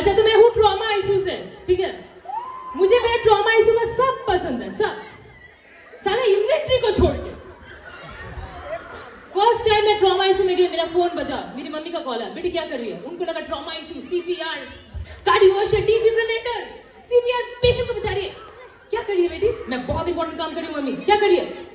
अच्छा तो मैं हूँ ट्रॉमा आईसीयू से, ठीक है, मुझे मेरा ट्रॉमा आईसीयू का सब पसंद है, सब, सारा इन्वेंट्री को छोड़ के। फर्स्ट टाइम मैं ट्रॉमा आईसीयू में गई, मेरा फोन बजा, मेरी मम्मी का कॉल है, बेटी क्या कर रही है? उनको लगा trauma ICU, CPR, cardioversion, defibrillator, CPR, patient को बचा रही है। क्या कर रही है बेटी? मैं बहुत इंपॉर्टेंट काम कर रही हूँ मम्मी। क्या कर रही है?